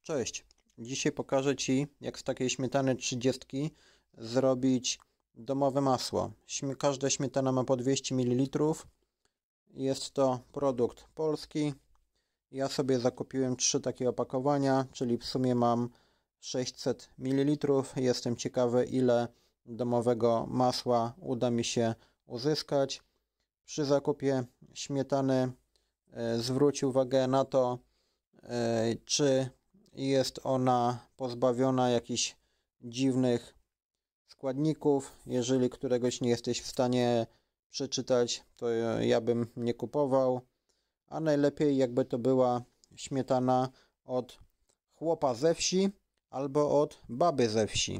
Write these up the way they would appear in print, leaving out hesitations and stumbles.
Cześć, dzisiaj pokażę Ci, jak z takiej śmietany 30 zrobić domowe masło. Każda śmietana ma po 200 ml. Jest to produkt polski. Ja sobie zakupiłem 3 takie opakowania, czyli w sumie mam 600 ml. Jestem ciekawy, ile domowego masła uda mi się uzyskać. Przy zakupie śmietany zwróć uwagę na to, czy jest ona pozbawiona jakichś dziwnych składników. Jeżeli któregoś nie jesteś w stanie przeczytać, to ja bym nie kupował. A najlepiej jakby to była śmietana od chłopa ze wsi albo od baby ze wsi.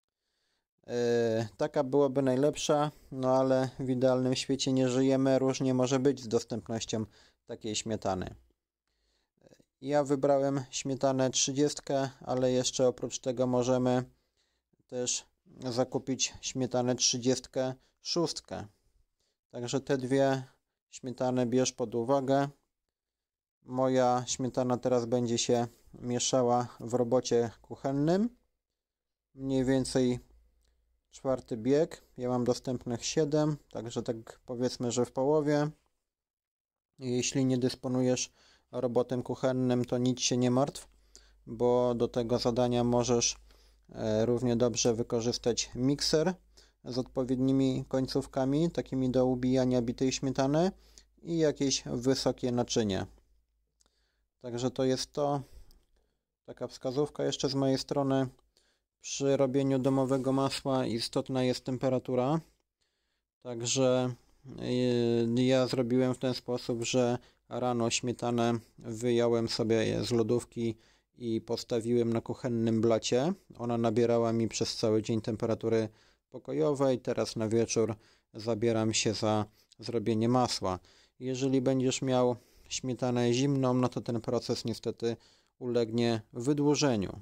Taka byłaby najlepsza, no ale w idealnym świecie nie żyjemy. Różnie może być z dostępnością takiej śmietany. Ja wybrałem śmietanę 30, ale jeszcze oprócz tego możemy też zakupić śmietanę 36. Także te dwie śmietany bierz pod uwagę. Moja śmietana teraz będzie się mieszała w robocie kuchennym. Mniej więcej 4. bieg. Ja mam dostępnych 7, także tak powiedzmy, że w połowie. Jeśli nie dysponujesz robotem kuchennym, to nic się nie martw, bo do tego zadania możesz równie dobrze wykorzystać mikser z odpowiednimi końcówkami, takimi do ubijania bitej śmietany i jakieś wysokie naczynie. Także to jest to. Taka wskazówka jeszcze z mojej strony. Przy robieniu domowego masła istotna jest temperatura. Także ja zrobiłem w ten sposób, że rano śmietanę wyjąłem sobie z lodówki i postawiłem na kuchennym blacie. Ona nabierała mi przez cały dzień temperatury pokojowej. Teraz na wieczór zabieram się za zrobienie masła. Jeżeli będziesz miał śmietanę zimną, no to ten proces niestety ulegnie wydłużeniu.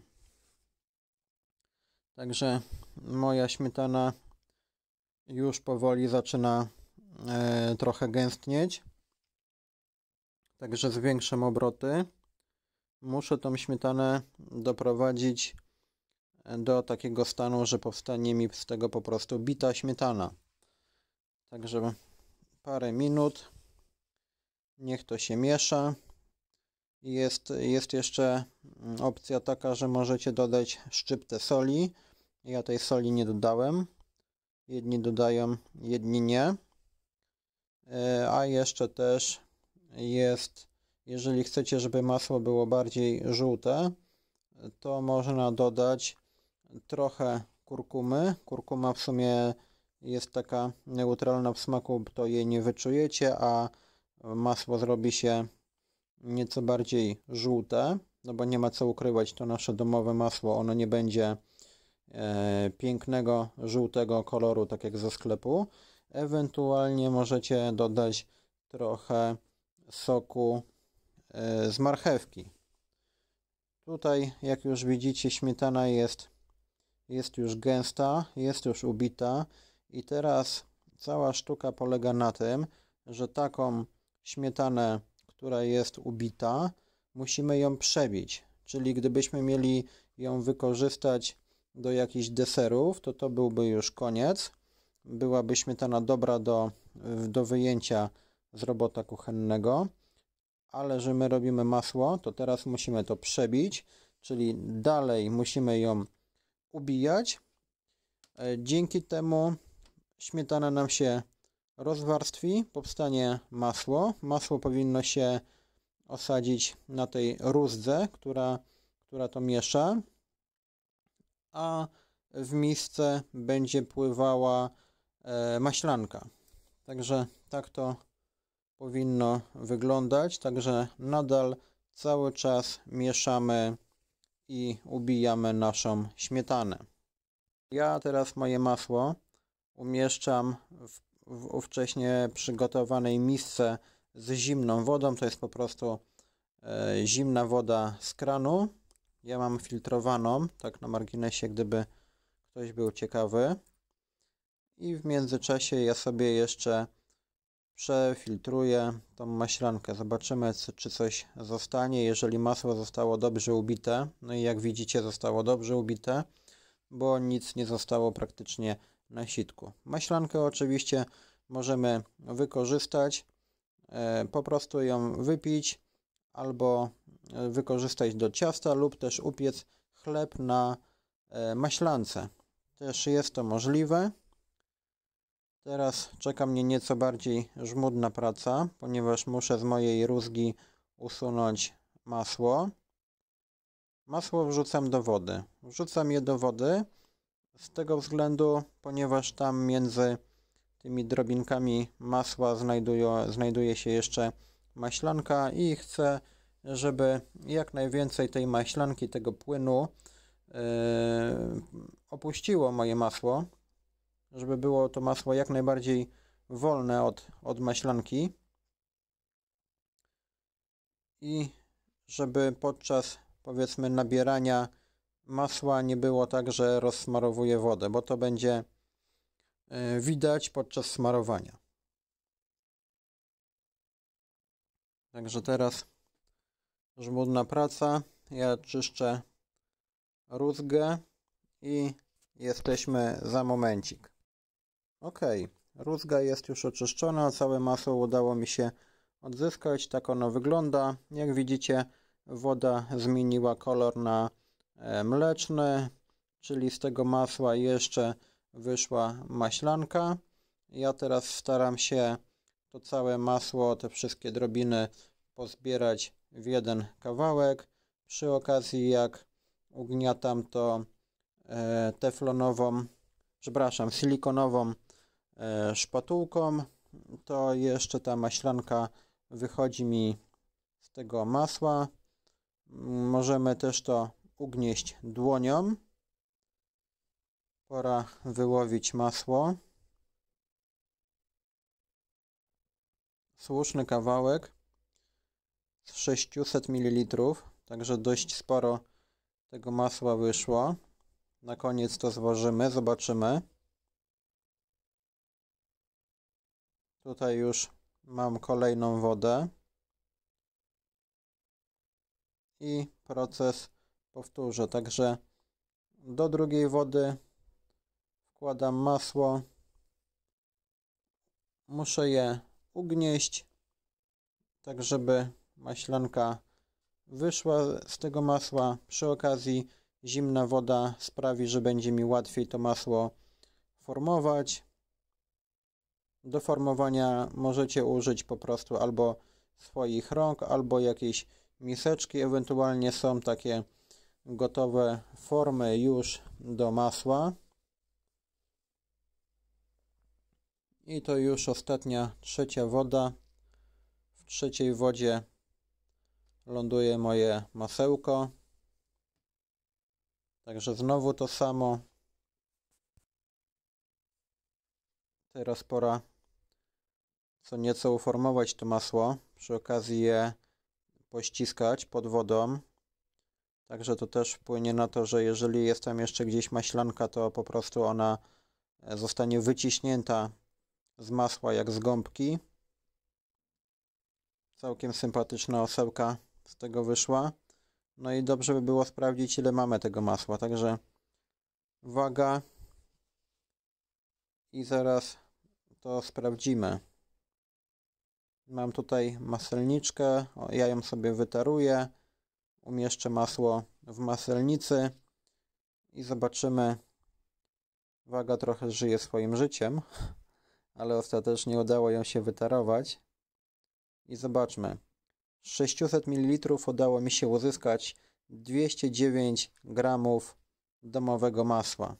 Także moja śmietana już powoli zaczyna trochę gęstnieć. Także zwiększam obroty. Muszę tą śmietanę doprowadzić do takiego stanu, że powstanie mi z tego po prostu bita śmietana. Także parę minut. Niech to się miesza. Jest jeszcze opcja taka, że możecie dodać szczyptę soli. Ja tej soli nie dodałem. Jedni dodają, jedni nie. A jeszcze też jest, jeżeli chcecie, żeby masło było bardziej żółte, to można dodać trochę kurkumy. Kurkuma w sumie jest taka neutralna w smaku, to jej nie wyczujecie, a masło zrobi się nieco bardziej żółte, no bo nie ma co ukrywać, to nasze domowe masło, ono nie będzie pięknego żółtego koloru, tak jak ze sklepu. Ewentualnie możecie dodać trochę soku z marchewki. Tutaj, jak już widzicie, śmietana jest już gęsta, jest już ubita i teraz cała sztuka polega na tym, że taką śmietanę, która jest ubita, musimy ją przebić. Czyli gdybyśmy mieli ją wykorzystać do jakichś deserów, to byłby już koniec. Byłaby śmietana dobra do wyjęcia z robota kuchennego, ale że my robimy masło, to teraz musimy to przebić, czyli dalej musimy ją ubijać. Dzięki temu śmietana nam się rozwarstwi, powstanie masło. Masło powinno się osadzić na tej rózdze, która to miesza, a w misce będzie pływała maślanka. Także tak to powinno wyglądać. Także nadal cały czas mieszamy i ubijamy naszą śmietanę. Ja teraz moje masło umieszczam w ówcześnie przygotowanej misce z zimną wodą. To jest po prostu zimna woda z kranu. Ja mam filtrowaną, tak na marginesie, gdyby ktoś był ciekawy. I w międzyczasie ja sobie jeszcze przefiltruję tą maślankę. Zobaczymy, czy coś zostanie. Jeżeli masło zostało dobrze ubite, no i jak widzicie, zostało dobrze ubite, bo nic nie zostało praktycznie na sitku. Maślankę oczywiście możemy wykorzystać, po prostu ją wypić albo wykorzystać do ciasta lub też upiec chleb na maślance. Też jest to możliwe. Teraz czeka mnie nieco bardziej żmudna praca, ponieważ muszę z mojej rózgi usunąć masło. Masło wrzucam do wody. Wrzucam je do wody z tego względu, ponieważ tam między tymi drobinkami masła znajduje się jeszcze maślanka i chcę, żeby jak najwięcej tej maślanki, tego płynu opuściło moje masło, żeby było to masło jak najbardziej wolne od maślanki i żeby podczas, powiedzmy, nabierania masła nie było tak, że rozsmarowuje wodę, bo to będzie widać podczas smarowania. Także teraz żmudna praca. Ja czyszczę rózgę i jesteśmy za momencik. Ok, rózga jest już oczyszczona, całe masło udało mi się odzyskać. Tak ono wygląda. Jak widzicie, woda zmieniła kolor na mleczny, czyli z tego masła jeszcze wyszła maślanka. Ja teraz staram się to całe masło, te wszystkie drobiny pozbierać w jeden kawałek. Przy okazji, jak ugniatam to silikonową szpatułką, to jeszcze ta maślanka wychodzi mi z tego masła. Możemy też to ugnieść dłonią. Pora wyłowić masło. Słuszny kawałek z 600 ml, także dość sporo tego masła wyszło. Na koniec to zważymy, zobaczymy. Tutaj już mam kolejną wodę i proces powtórzę. Także do drugiej wody wkładam masło. Muszę je ugnieść, tak żeby maślanka wyszła z tego masła. Przy okazji zimna woda sprawi, że będzie mi łatwiej to masło formować. Do formowania możecie użyć po prostu albo swoich rąk, albo jakiejś miseczki. Ewentualnie są takie gotowe formy już do masła. I to już ostatnia, trzecia woda. W trzeciej wodzie ląduje moje masełko. Także znowu to samo. Teraz pora co nieco uformować to masło. Przy okazji je pościskać pod wodą. Także to też wpłynie na to, że jeżeli jest tam jeszcze gdzieś maślanka, to po prostu ona zostanie wyciśnięta z masła jak z gąbki. Całkiem sympatyczna osełka z tego wyszła. No i dobrze by było sprawdzić, ile mamy tego masła. Także waga i zaraz to sprawdzimy. Mam tutaj maselniczkę, ja ją sobie wytaruję. Umieszczę masło w maselnicy i zobaczymy. Waga trochę żyje swoim życiem, ale ostatecznie udało ją się wytarować. I zobaczmy. Z 600 ml udało mi się uzyskać 209 gramów domowego masła.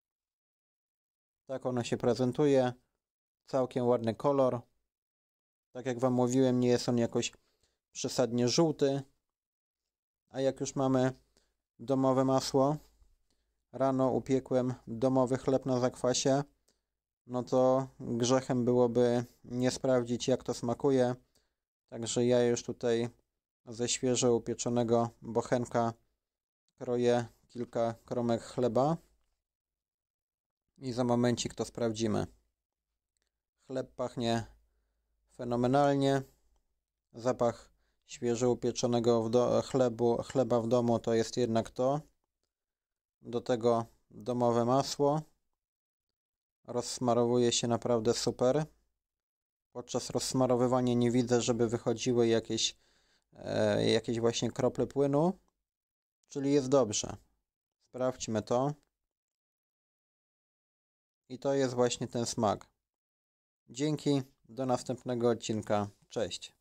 Tak ono się prezentuje. Całkiem ładny kolor. Tak jak Wam mówiłem, nie jest on jakoś przesadnie żółty. A jak już mamy domowe masło, rano upiekłem domowy chleb na zakwasie, no to grzechem byłoby nie sprawdzić, jak to smakuje. Także ja już tutaj ze świeżo upieczonego bochenka kroję kilka kromek chleba i za momencik to sprawdzimy. Chleb pachnie fenomenalnie. Zapach świeżo upieczonego chleba w domu to jest jednak to. Do tego domowe masło. Rozsmarowuje się naprawdę super. Podczas rozsmarowywania nie widzę, żeby wychodziły jakieś właśnie krople płynu. Czyli jest dobrze. Sprawdźmy to. I to jest właśnie ten smak. Dzięki, do następnego odcinka. Cześć.